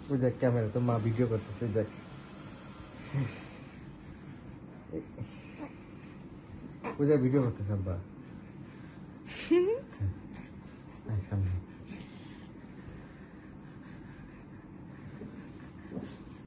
ওই দেখ ক্যামেরা তো মা ভিডিও করতেছে দেখ ওই দেখ ভিডিও করতেছে আব্বা